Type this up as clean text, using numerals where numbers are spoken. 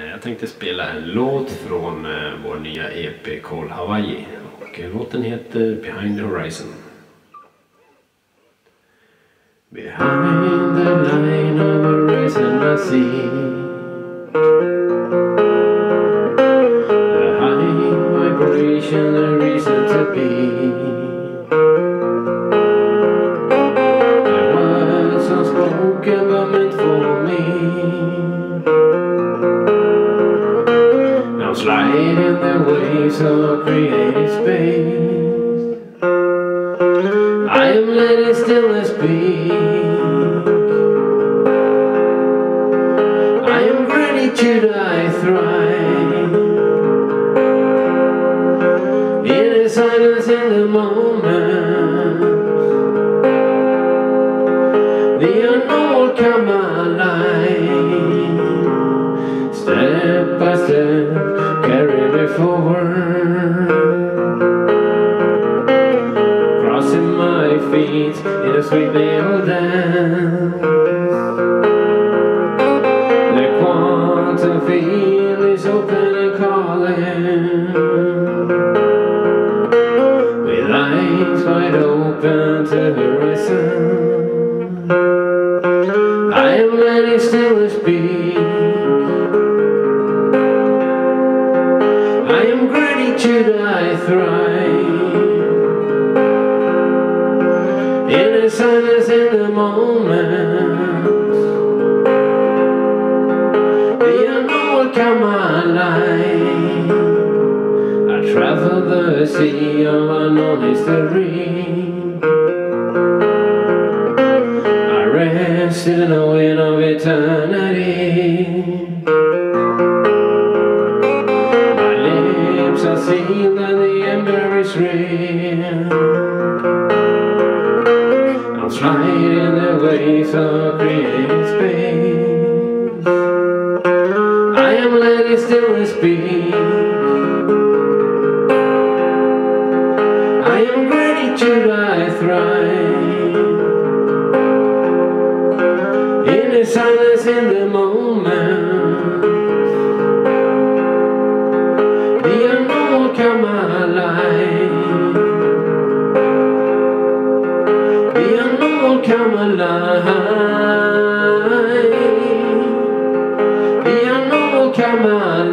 Jag tänkte spela en låt från vår nya EP Call Hawaii. Och låten heter Behind the Horizon. Behind the line of horizon I see the high vibration, the reason to be. The words unspoken but meant for me. Now slide in the waves of creative space. I am letting stillness be. I am ready to die, thrive in the silence, in the moment. The unknown will come alive. Step by step, carry me forward. Crossing my feet in a sweet little dance. The quantum field is open and calling, with eyes wide open to the horizon. I am letting stillness speak. I am ready to die, thrive in the silence, in the moment. The unknown will come alive. I travel the sea of unknown history. I rest in the wind of eternity. My lips are sealed and the ember is real. I'll slide in the waves of creative space. I am letting stillness speak. I am ready to die, thrive in the silence, in the moment. The unknown will come alive. The unknown will come alive. The unknown will come alive.